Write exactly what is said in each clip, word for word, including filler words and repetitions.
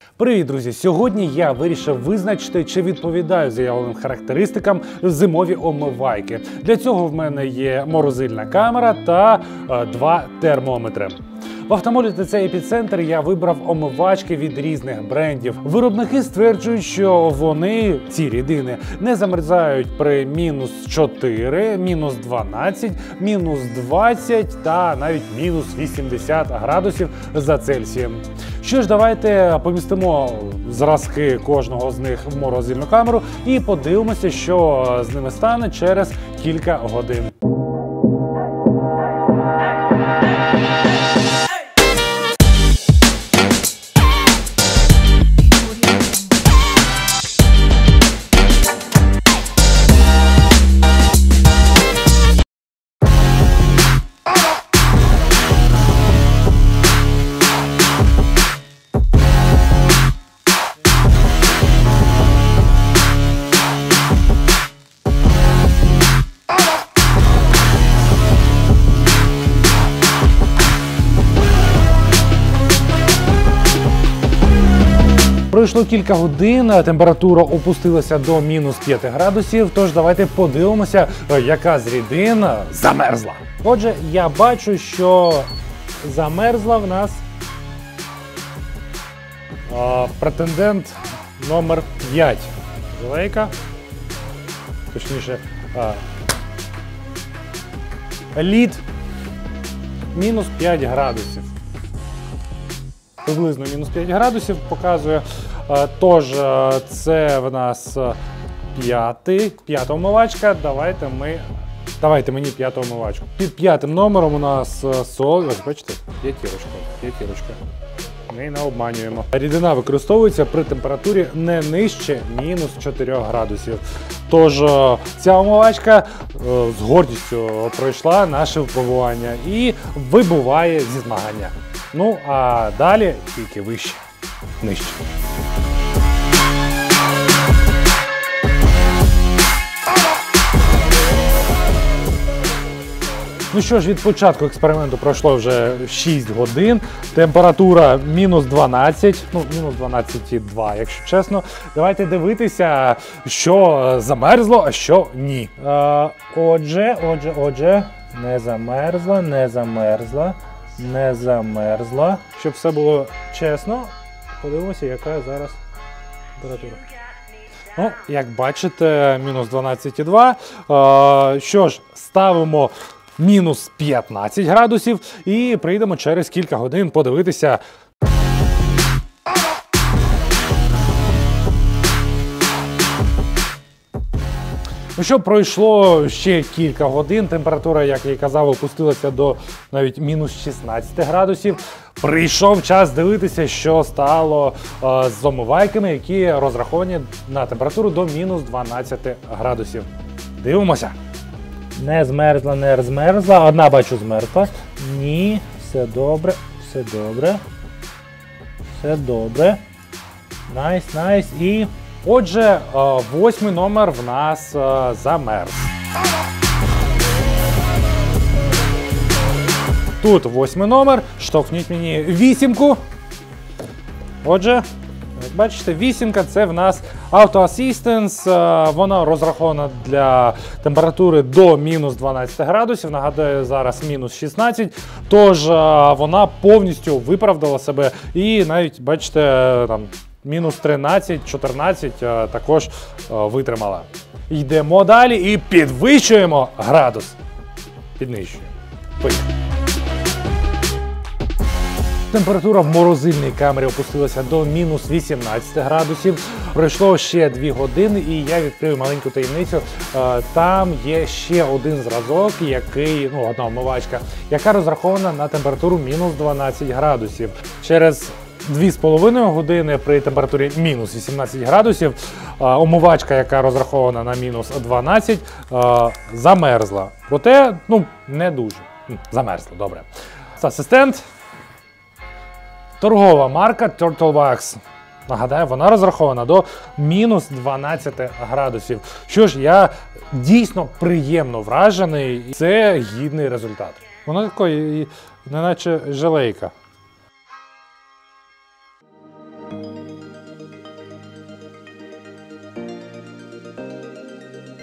Привіт, друзі! Сьогодні я вирішив визначити, чи відповідають заявленим характеристикам зимові омивайки. Для цього в мене є морозильна камера та е, два термометри. В Автомолі ТЦ Епіцентр я вибрав омивачки від різних брендів. Виробники стверджують, що вони, ці рідини, не замерзають при мінус чотири, мінус дванадцять, мінус двадцять та навіть мінус вісімдесят градусів за Цельсієм. Що ж, давайте помістимо зразки кожного з них в морозильну камеру і подивимося, що з ними стане через кілька годин. Пройшло кілька годин, температура опустилася до мінус п'яти градусів, тож давайте подивимося, яка з рідин замерзла. Отже, я бачу, що замерзла в нас а, претендент номер п'ять. Желейка, точніше, а, лід, мінус п'ять градусів. Приблизно мінус п'ять градусів показує. Тож, це в нас п'ятий, п'ята омивачка. Давайте ми, давайте мені п'яту омивачку. Під п'ятим номером у нас сол, ось бачите, п'ятірочка, п'ятірочка. Ми не обманюємо. Рідина використовується при температурі не нижче мінус чотирьох градусів. Тож, ця омивачка з гордістю пройшла наше випробування і вибуває зі змагання. Ну, а далі тільки вище, нижче. Ну що ж, від початку експерименту пройшло вже шість годин. Температура мінус дванадцять, ну, мінус дванадцять цілих два, якщо чесно. Давайте дивитися, що замерзло, а що ні. Е, отже, отже, отже, не замерзла, не замерзла. Не замерзла. Щоб все було чесно, подивимося, яка зараз температура. Ну, як бачите, мінус дванадцять цілих два. Е, що ж, ставимо мінус п'ятнадцять градусів і прийдемо через кілька годин подивитися. Ну що, пройшло ще кілька годин, температура, як я і казав, опустилася до навіть мінус шістнадцяти градусів. Прийшов час дивитися, що стало е, з омивайками, які розраховані на температуру до мінус дванадцяти градусів. Дивимося. Не змерзла, не змерзла. Одна, бачу, змерзла. Ні, все добре, все добре. Все добре. Найс, найс. І... Отже, восьмий номер в нас замерз. Тут восьмий номер, штовхніть мені вісімку. Отже, як бачите, вісімка – це в нас Auto Assistance, вона розрахована для температури до мінус дванадцяти градусів, нагадаю, зараз мінус шістнадцять, тож вона повністю виправдала себе і навіть, бачите, там, мінус тринадцять, чотирнадцять також витримала. Йдемо далі і підвищуємо градус. Піднищуємо. Поїхали. Температура в морозильній камері опустилася до мінус вісімнадцяти градусів. Пройшло ще дві години і я відкрив маленьку таємницю. Там є ще один зразок, який, ну, одна омивачка, яка розрахована на температуру мінус дванадцять градусів. Через дві з половиною години при температурі мінус вісімнадцять градусів омивачка, яка розрахована на мінус дванадцять, замерзла. Проте, ну, не дуже. Замерзла, добре. Асистент. Торгова марка Turtle Wax. Нагадаю, вона розрахована до мінус дванадцяти градусів. Що ж, я дійсно приємно вражений. Це гідний результат. Вона такої, неначе желейка.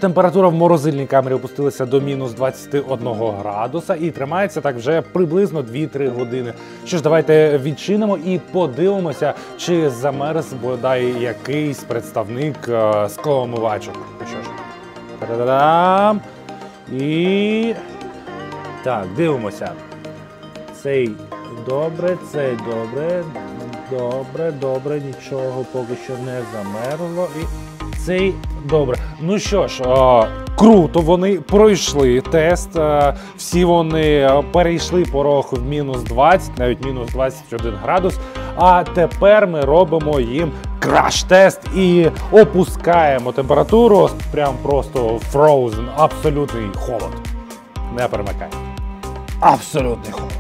Температура в морозильній камері опустилася до мінус двадцяти одного градуса і тримається так вже приблизно дві-три години. Що ж, давайте відчинимо і подивимося, чи замерз бодай якийсь представник е, склоомивачок. Ну що ж, та-да-дам! І так, дивимося. Цей добре, цей добре, добре, добре, нічого поки що не замерзло. І цей добре. Ну що ж, о, круто, вони пройшли тест, о, всі вони перейшли порог в мінус двадцять, навіть мінус двадцять один градус. А тепер ми робимо їм краш-тест і опускаємо температуру, прям просто frozen, абсолютний холод. Не перемикай. Абсолютний холод.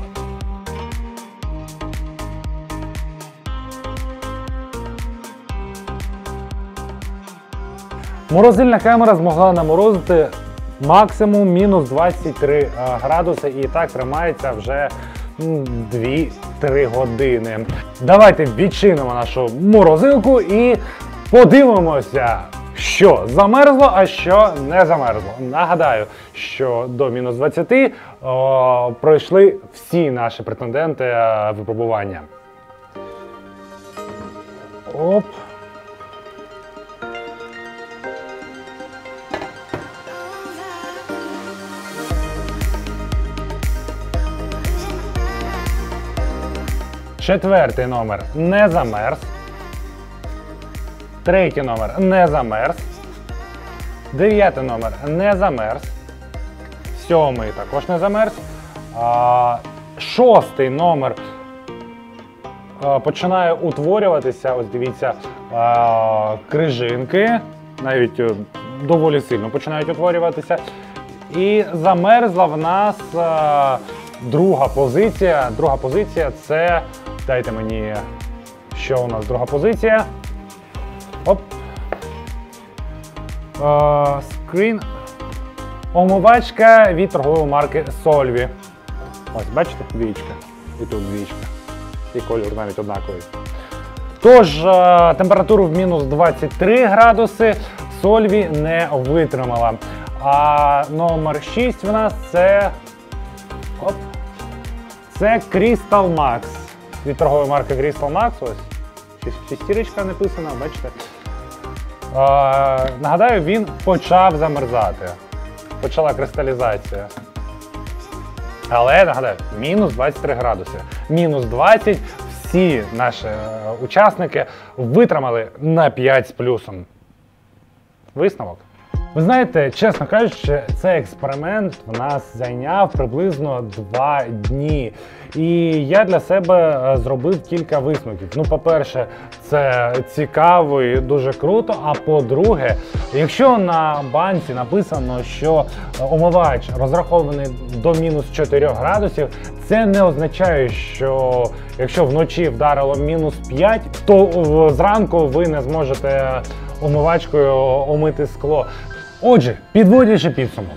Морозильна камера змогла наморозити максимум мінус двадцять три градуси і так тримається вже дві-три години. Давайте відчинимо нашу морозилку і подивимося, що замерзло, а що не замерзло. Нагадаю, що до мінус двадцяти о, пройшли всі наші претенденти о, випробування. Оп. Четвертий номер не замерз. Третій номер не замерз. Дев'ятий номер не замерз. Сьомий також не замерз. А, шостий номер а, починає утворюватися, ось дивіться, а, крижинки. Навіть а, доволі сильно починають утворюватися. І замерзла в нас а, друга позиція. Друга позиція це... Дайте мені, що у нас друга позиція. Оп. Скрін. Омивачка від торгової марки Solvi. Ось, бачите, двічка. І тут двічка. І кольор навіть однаковий. Тож, температуру в мінус двадцять три градуси Solvi не витримала. А номер шість в нас це... Оп. Це Crystal Max. Від торгової марки Crystal Max, ось, шістірочка написана, бачите. Е, нагадаю, він почав замерзати. Почала кристалізація. Але, нагадаю, мінус двадцять три градуси. Мінус двадцять всі наші е, учасники витримали на п'ять з плюсом. Висновок? Ви знаєте, чесно кажучи, цей експеримент в нас зайняв приблизно два дні. І я для себе зробив кілька висновків. Ну, по-перше, це цікаво і дуже круто. А по-друге, якщо на банці написано, що омивач розрахований до мінус чотирьох градусів, це не означає, що якщо вночі вдарило мінус п'ять, то зранку ви не зможете омивачкою омити скло. Отже, підводячи підсумок,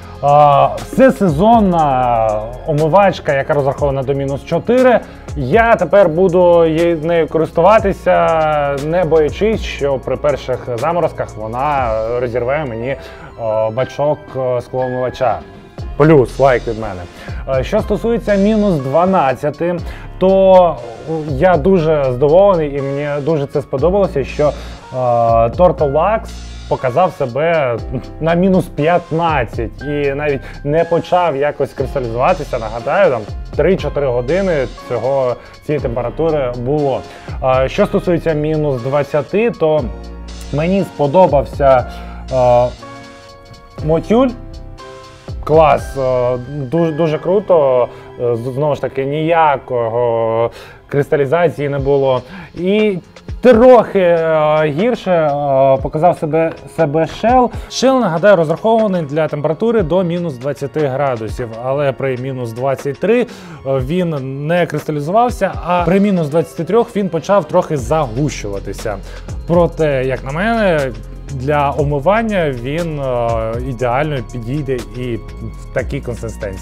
всесезонна омивачка, яка розрахована до мінус чотири, я тепер буду нею користуватися, не боячись, що при перших заморозках вона розірве мені бачок склоомивача. Плюс лайк від мене. Що стосується мінус дванадцяти, то я дуже здивований і мені дуже це сподобалося, що Turtle Lux показав себе на мінус п'ятнадцять і навіть не почав якось кристалізуватися. Нагадаю, там три-чотири години цього, цієї температури було. Що стосується мінус двадцяти, то мені сподобався е, мотюль. Клас, дуже, дуже круто, знову ж таки ніякого кристалізації не було. І трохи гірше показав себе, себе Shell. Shell, нагадаю, розрахований для температури до мінус двадцяти градусів, але при мінус двадцять три він не кристалізувався, а при мінус двадцяти трьох він почав трохи загущуватися. Проте, як на мене, для омивання він ідеально підійде і в такій консистенції.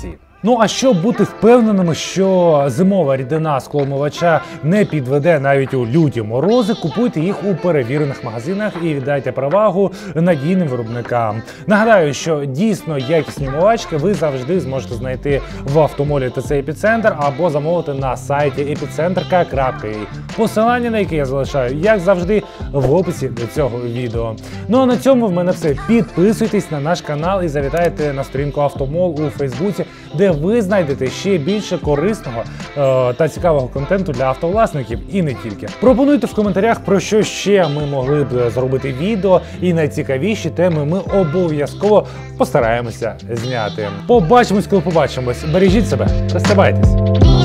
Ну а щоб бути впевненими, що зимова рідина склоомивача не підведе навіть у люті морози, купуйте їх у перевірених магазинах і віддайте перевагу надійним виробникам. Нагадаю, що дійсно якісні омивачки ви завжди зможете знайти в автомолі ТЦ «Епіцентр» або замовити на сайті епіцентр крапка ю а. Посилання на яке я залишаю, як завжди, в описі до цього відео. Ну а на цьому в мене все. Підписуйтесь на наш канал і завітайте на сторінку Автомол у Фейсбуці, де ви знайдете ще більше корисного е та цікавого контенту для автовласників і не тільки. Пропонуйте в коментарях, про що ще ми могли б зробити відео, і найцікавіші теми ми обов'язково постараємося зняти. Побачимось, коли побачимось. Бережіть себе, розставайтесь.